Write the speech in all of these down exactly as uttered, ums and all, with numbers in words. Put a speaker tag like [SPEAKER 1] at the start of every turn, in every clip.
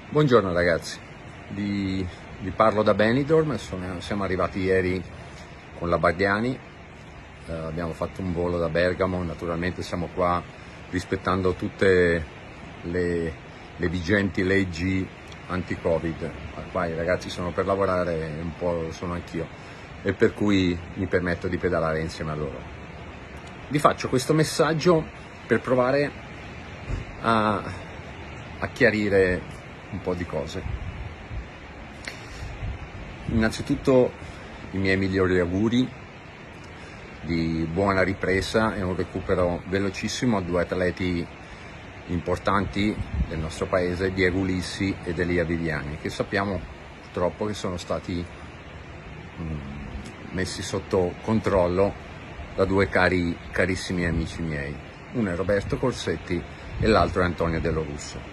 [SPEAKER 1] Buongiorno ragazzi, vi, vi parlo da Benidorm. Sono, siamo arrivati ieri con la Bardiani, eh, abbiamo fatto un volo da Bergamo, naturalmente siamo qua rispettando tutte le, le vigenti leggi anti-Covid. Qua i ragazzi sono per lavorare, un po' sono anch'io, e per cui mi permetto di pedalare insieme a loro. Vi faccio questo messaggio per provare a, a chiarire un po' di cose. Innanzitutto i miei migliori auguri di buona ripresa e un recupero velocissimo a due atleti importanti del nostro paese, Diego Ulissi ed Elia Viviani, che sappiamo purtroppo che sono stati mh, messi sotto controllo da due cari, carissimi amici miei. Uno è Roberto Corsetti e l'altro è Antonio Delorusso.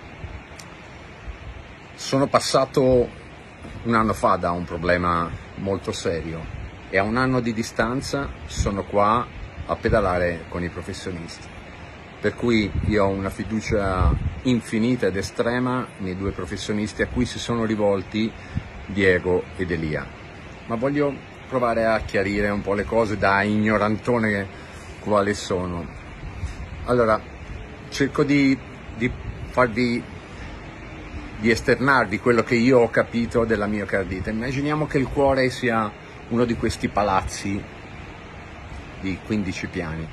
[SPEAKER 1] Sono passato un anno fa da un problema molto serio e a un anno di distanza sono qua a pedalare con i professionisti, per cui io ho una fiducia infinita ed estrema nei due professionisti a cui si sono rivolti Diego ed Elia. Ma voglio provare a chiarire un po' le cose da ignorantone quale sono. Allora, cerco di, di farvi di esternarvi quello che io ho capito della miocardite. Immaginiamo che il cuore sia uno di questi palazzi di quindici piani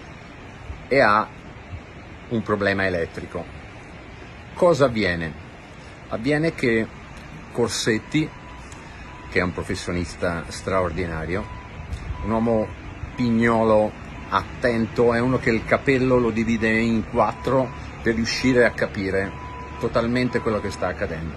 [SPEAKER 1] e ha un problema elettrico. Cosa avviene? Avviene che Corsetti, che è un professionista straordinario, un uomo pignolo, attento, è uno che il capello lo divide in quattro per riuscire a capire totalmente quello che sta accadendo.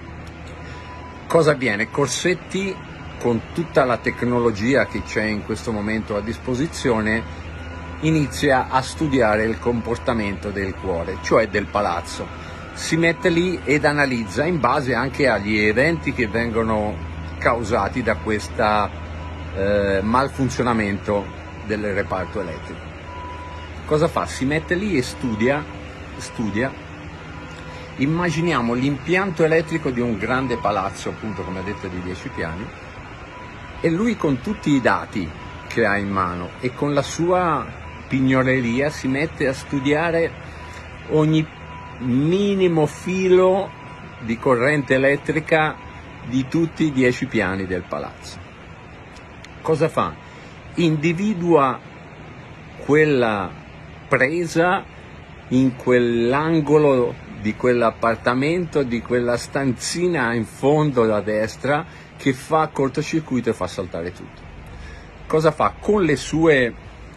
[SPEAKER 1] Cosa avviene? Corsetti, con tutta la tecnologia che c'è in questo momento a disposizione, inizia a studiare il comportamento del cuore, cioè del palazzo. Si mette lì ed analizza in base anche agli eventi che vengono causati da questo eh, malfunzionamento del reparto elettrico. Cosa fa? Si mette lì e studia, studia Immaginiamo l'impianto elettrico di un grande palazzo, appunto come ho detto, di dieci piani, e lui con tutti i dati che ha in mano e con la sua pignoleria si mette a studiare ogni minimo filo di corrente elettrica di tutti i dieci piani del palazzo. Cosa fa? Individua quella presa in quell'angolo di quell'appartamento, di quella stanzina in fondo a destra, che fa cortocircuito e fa saltare tutto. Cosa fa? Con le sue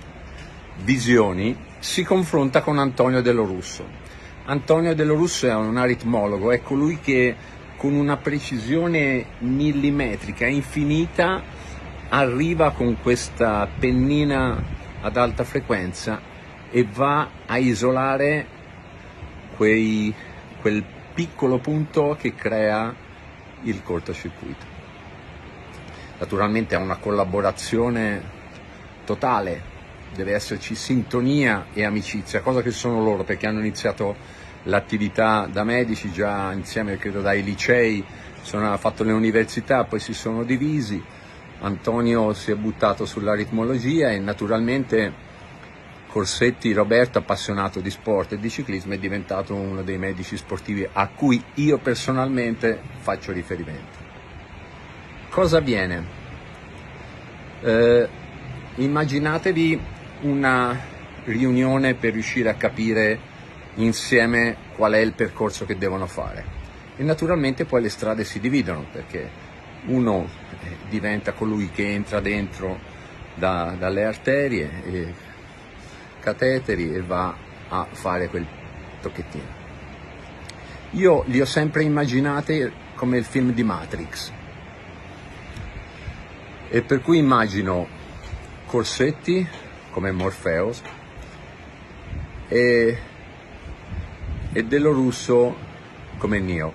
[SPEAKER 1] visioni si confronta con Antonio Delorusso. Antonio Delorusso è un aritmologo, è colui che con una precisione millimetrica infinita arriva con questa pennina ad alta frequenza e va a isolare Quei, quel piccolo punto che crea il cortocircuito. Naturalmente è una collaborazione totale, deve esserci sintonia e amicizia, cosa che sono loro, perché hanno iniziato l'attività da medici già insieme, credo dai licei, sono, hanno fatto le università, poi si sono divisi. Antonio si è buttato sull'aritmologia e naturalmente Corsetti, Roberto, appassionato di sport e di ciclismo, è diventato uno dei medici sportivi a cui io personalmente faccio riferimento. Cosa avviene? Eh, immaginatevi una riunione per riuscire a capire insieme qual è il percorso che devono fare, e naturalmente poi le strade si dividono, perché uno diventa colui che entra dentro da, dalle arterie e cateteri e va a fare quel tocchettino. Io li ho sempre immaginati come il film di Matrix, e per cui immagino Corsetti come Morpheus e, e Delorusso come Neo.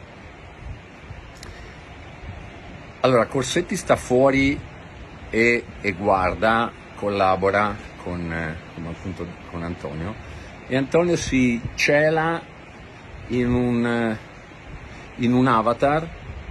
[SPEAKER 1] Allora, Corsetti sta fuori e, e guarda, collabora con, eh, come appunto con Antonio, e Antonio si cela in un, in un avatar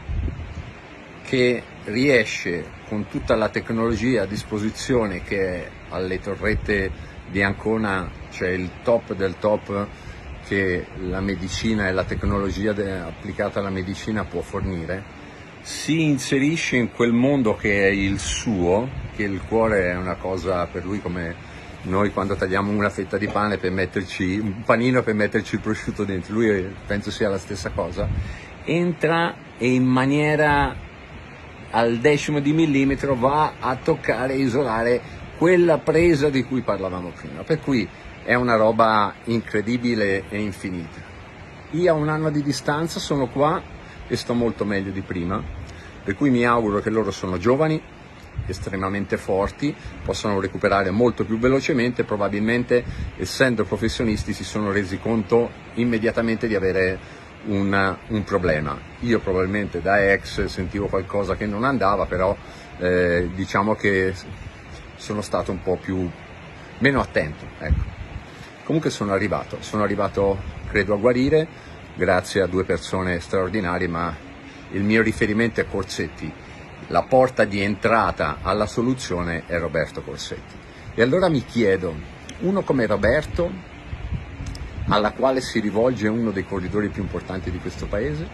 [SPEAKER 1] che riesce, con tutta la tecnologia a disposizione che alle torrette di Ancona, cioè il top del top che la medicina e la tecnologia applicata alla medicina può fornire, si inserisce in quel mondo che è il suo, che il cuore è una cosa per lui come noi quando tagliamo una fetta di pane per metterci un panino per metterci il prosciutto dentro, lui penso sia la stessa cosa, entra e in maniera al decimo di millimetro va a toccare e isolare quella presa di cui parlavamo prima, per cui è una roba incredibile e infinita. Io a un anno di distanza sono qua e sto molto meglio di prima, per cui mi auguro che loro sono giovani, estremamente forti, possano recuperare molto più velocemente, probabilmente essendo professionisti si sono resi conto immediatamente di avere un, un problema. Io probabilmente da ex sentivo qualcosa che non andava, però eh, diciamo che sono stato un po' più meno attento, ecco. Comunque sono arrivato, sono arrivato credo a guarire, grazie a due persone straordinarie, ma il mio riferimento è Corsetti. La porta di entrata alla soluzione è Roberto Corsetti. E allora mi chiedo, uno come Roberto, alla quale si rivolge uno dei corridori più importanti di questo paese,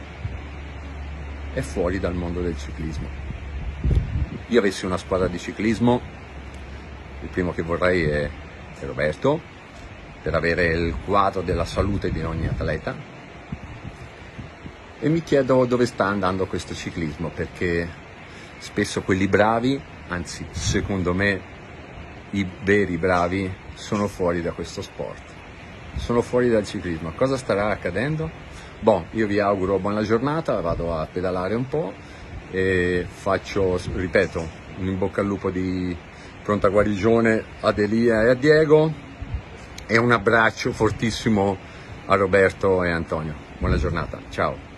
[SPEAKER 1] è fuori dal mondo del ciclismo. Io avessi una squadra di ciclismo, il primo che vorrei è, è Roberto, per avere il quadro della salute di ogni atleta, e mi chiedo dove sta andando questo ciclismo, perché spesso quelli bravi, anzi secondo me i veri bravi, sono fuori da questo sport, sono fuori dal ciclismo. Cosa starà accadendo? Bon, io vi auguro buona giornata, vado a pedalare un po' e faccio, ripeto, un in bocca al lupo di pronta guarigione ad Elia e a Diego, e un abbraccio fortissimo a Roberto e Antonio. Buona giornata, ciao.